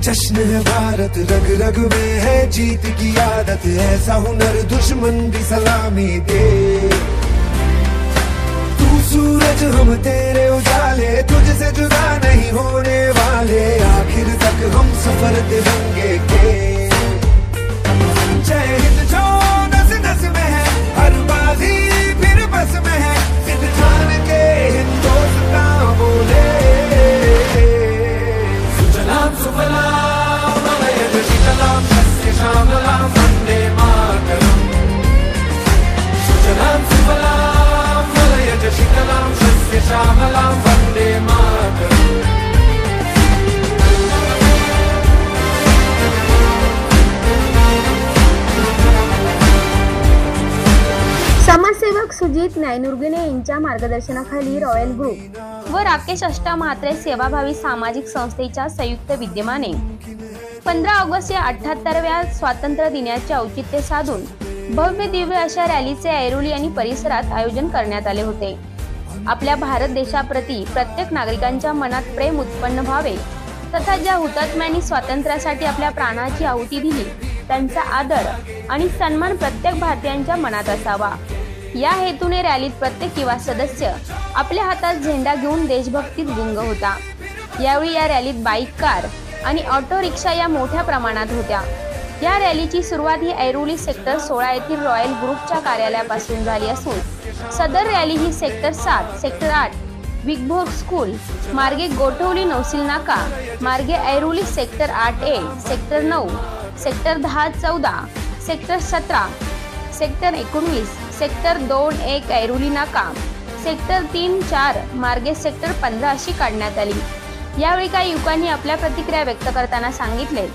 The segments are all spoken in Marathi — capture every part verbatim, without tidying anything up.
जश्न है भारत, रग रग में है जीत की आदत, ऐसा हुनर दुश्मन भी सलामी दे। तू सूरज हम तेरे उजाले, तुझसे जुदा नहीं होने वाले, आखिर तक हम सफर तिरंगे के। जय हिंद जो नस नस में है, हर बाजी फिर बस में है, सिद्ध ठान के हिंदुस्तान बोले। सुजलाम सुफलाम मलयज शीतलाम सस्य श्यामलाम वंदे मातरम। सुजलाम सुफलाम मलयज शीतलाम सस्य श्यामलाम वंदे मातरम। समाजसेवक सुजित न्यायनुर्गुणे यांच्या मार्गदर्शनाखाली रॉयल ग्रुप व राकेश अष्टमात्रे सेवाभावी सामाजिक संस्थेच्या संयुक्त विद्यमाने पंधरा ऑगस्ट या अठ्याहत्तराव्या स्वातंत्र्य दिनाचे औचित्य साधून भव्य दिव्य अशा रॅलीचे ऐरोली आणि परिसरात आयोजन करण्यात आले होते। आपल्या भारत देशाप्रती प्रत्येक नागरिकांच्या मनात प्रेम उत्पन्न व्हावे तथा ज्या हुतात्म्यांनी स्वातंत्र्यासाठी आपल्या प्राणाची आहुती दिली त्यांचा आदर आणि सन्मान प्रत्येक भारतीयांच्या मनात असावा, या हेतूने रॅलीत प्रत्येक युवा सदस्य आपल्या हातात झेंडा घेऊन देशभक्तीत गुंग होता। यावेळी या रॅलीत बाईक, कार आणि ऑटो रिक्षा या मोठ्या प्रमाणात होत्या। या रॅलीची सुरुवात ही ऐरोली सेक्टर सोळा येथील रॉयल ग्रुपच्या कार्यालयापासून झाली असून सदर रॅली ही सेक्टर सात, सेक्टर आठ विगभोर स्कूल मार्गे गोठवली नौसिल नाका मार्गे ऐरोली सेक्टर आठ ए, सेक्टर नऊ, सेक्टर दहा चौदा, सेक्टर सतरा, सेक्टर एकोणवीस, सेक्टर दोन एक ऐरोली नाका, सेक्टर तीन चार मार्गे सेक्टर पंधरा अशी काढण्यात आली। यावेळी काही युवकांनी आपल्या प्रतिक्रिया व्यक्त करताना सांगितले,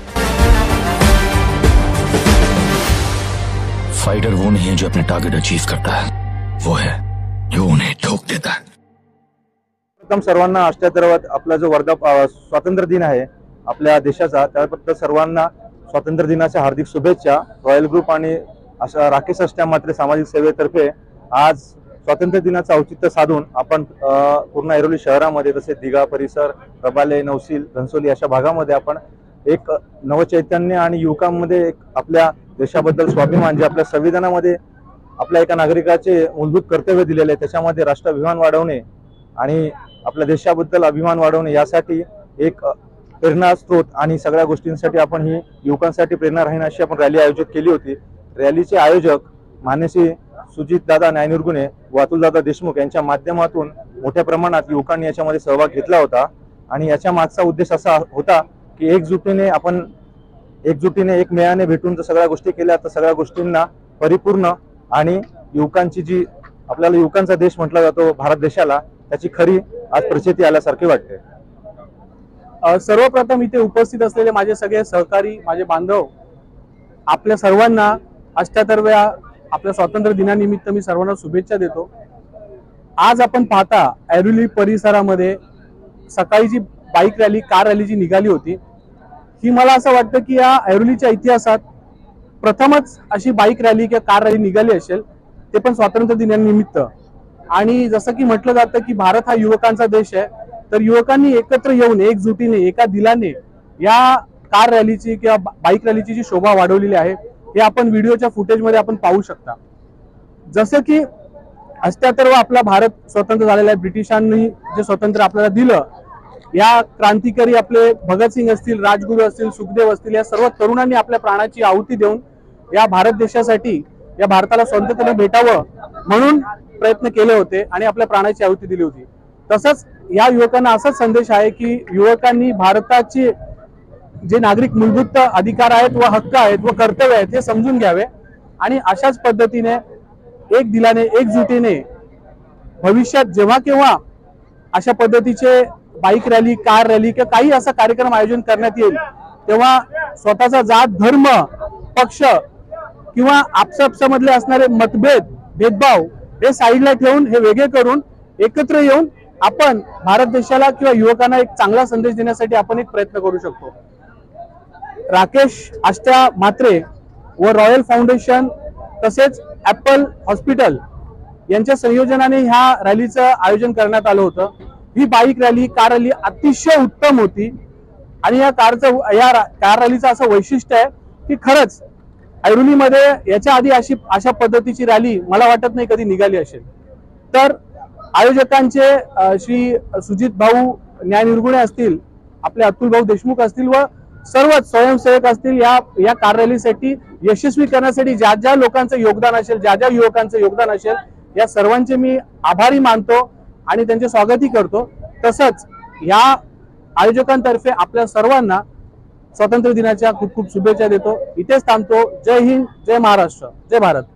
फाइटर वो नहीं है जो अपने टारगेट अचीव करता है, वो है जो उन्हें ठोक देता है। प्रथम सर्वांना अठ्याहत्तरावा आपला जो वर्धा स्वातंत्र्य दिन आहे आपल्या देशाचा, त्याबद्दल सर्वांना स्वातंत्र्य दिनाच्या हार्दिक शुभेच्छा। रॉयल ग्रुप आणि अशा राकेश अष्टमात्रे सामाजिक सेवेतर्फे आज स्वातंत्र्य दिनाचं औचित्य साधून आपण पूर्ण ऐरोली शहरामध्ये तसेच दिघा परिसर, रबाले, नौसिल, घनसोली अशा भागामध्ये आपण एक नवचैतन्य आणि युवकांमध्ये एक आपल्या देशाबद्दल स्वाभिमान, जे आपल्या संविधानामध्ये आपल्या एका नागरिकाचे मूलभूत कर्तव्य दिलेले आहे त्याच्यामध्ये राष्ट्राभिमान वाढवणे आणि आपल्या देशाबद्दल अभिमान वाढवणे यासाठी एक प्रेरणा स्रोत आणि सगळ्या गोष्टींसाठी आपण ही युवकांसाठी प्रेरणा राहीन अशी आपण रॅली आयोजित केली होती। रॅलीचे आयोजक मानसी सुजित दादा न्यायनुर्गुणे व अतुल दादा देशमुख यांच्या माध्यमातून मोठ्या प्रमाणात युवकांनी याच्यामध्ये सहभाग घेतला होता आणि याच्या मागचा उद्देश असा होता की एकजुटीने आपण एकजुटीने एक मेळाने भेटून जर सगळ्या गोष्टी केल्या तर सगळ्या गोष्टींना परिपूर्ण आणि युवकांची जी आपल्याला युवकांचा देश म्हटला जातो भारत देशाला, त्याची खरी आज प्रचिती आल्यासारखे वाटते। सर्वप्रथम इथे उपस्थित असलेले माझे सगळे सहकारी, माझे बांधव, आपल्या सर्वांना अठ्याहत्तराव्या आपल्या स्वातंत्र्य दिनानिमित्त मी सर्वांना शुभेच्छा देतो। आज आपण पाहता ऐरोली परिसरामध्ये सकाळी जी बाईक रॅली, कार रॅली जी निघाली होती, ही मला असं वाटतं की या ऐरोलीच्या इतिहासात प्रथमच अशी बाईक रॅली किंवा कार रॅली निघाली असेल, ते पण स्वातंत्र्य दिनानिमित्त। आणि जसं की म्हटलं जातं की भारत हा युवकांचा देश आहे, तर युवकांनी एकत्र येऊन एकजुटीने एका दिलाने या कार रॅलीची किंवा बाईक रॅलीची जी शोभा वाढवलेली आहे हे आपण व्हिडिओच्या फुटेजमध्ये आपण पाहू शकता। जसं की अठ्याहत्तरावा आपला भारत स्वतंत्र झालेला आहे, ब्रिटिशांनी जे स्वातंत्र्य आपल्याला दिलं, या क्रांतिकारी आपले भगतसिंग असतील, राजगुरू असतील, सुखदेव असतील, या सर्व तरुणांनी आपल्या प्राणाची आहुती देऊन या भारत देशासाठी, या भारताला स्वातंत्र्य भेटावं म्हणून प्रयत्न केले होते आणि आपल्या प्राणाची आहुती दिली होती। तसंच या युवकांना असाच संदेश आहे की युवकांनी भारताचे जे नागरिक मूलभूत अधिकार आहेत व हक्क आहेत व कर्तव्य आहेत हे समजून घ्यावे आणि अशाच पद्धतीने एक दिलाने एकजुटीने भविष्यात जेव्हा केव्हा अशा पद्धतीचे बाईक रॅली, कार रॅली किंवा काही असा कार्यक्रम आयोजन करण्यात येईल तेव्हा स्वतःचा जात, धर्म, पक्ष किंवा आपसापसामधले असणारे मतभेद, भेदभाव हे साईडला ठेवून हे वेगळे करून एकत्र येऊन आपण भारत देशाला किंवा युवकांना एक चांगला संदेश देण्यासाठी आपण एक प्रयत्न करू शकतो। राकेश अष्टमात्रे व रॉयल फाउंडेशन तसेच ॲपल हॉस्पिटल यांच्या संयोजनाने ह्या रॅलीचं आयोजन करण्यात आलं होतं। ही बाईक रॅली, कार रॅली अतिशय उत्तम होती आणि या कारचं या कार रॅलीचं असं वैशिष्ट्य आहे की खरंच ऐरोलीमध्ये याच्या आधी अशी अशा पद्धतीची रॅली मला वाटत नाही कधी निघाली असेल. तर आयोजकांचे श्री सुजित भाऊ न्याय निर्गुणे असतील, आपले अतुल भाऊ देशमुख असतील व सर्वच स्वयंसेवक असतील, या या कार रॅलीसाठी यशस्वी करण्यासाठी ज्या ज्या लोकांचं योगदान असेल, ज्या ज्या युवकांचं योगदान असेल, या सर्वांचे मी आभारी मानतो आणि त्यांचे स्वागतही करतो. तसंच या आयोजकांतर्फे आपल्या सर्वांना स्वातंत्र्य दिनाच्या खूप खूप शुभेच्छा देतो. इथेच थांबतो. जय हिंद, जय महाराष्ट्र, जय भारत.